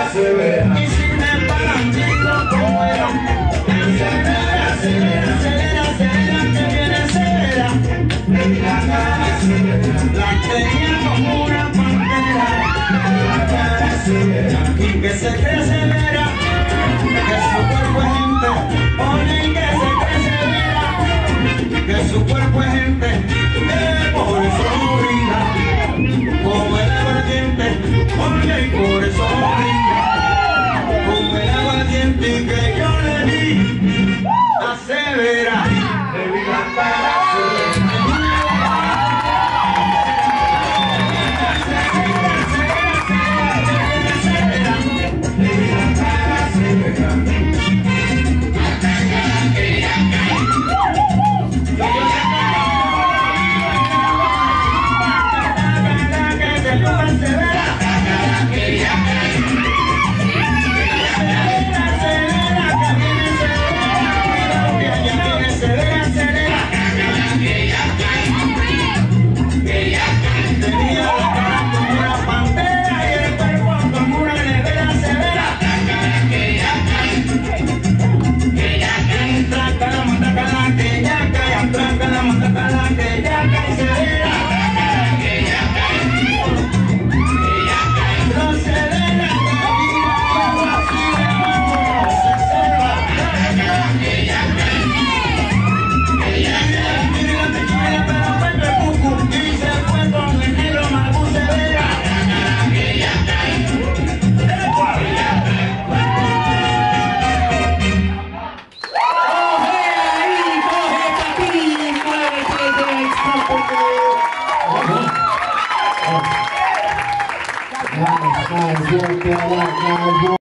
Severa. Y si me pagan chico como era, Severa, Severa, Severa, Severa, que viene Severa. La cara Severa. La tenía como una pantera. La cara Severa. Y que se cree Severa, que su cuerpo es gente. Oye, y que se cree Severa, que su cuerpo es gente. Por eso no brinda como el aguardiente. Oye, y por eso no brinda como el aguardiente que yo le di a Severa. Le vi la cara Severa. Le vi la cara Severa. Nice work,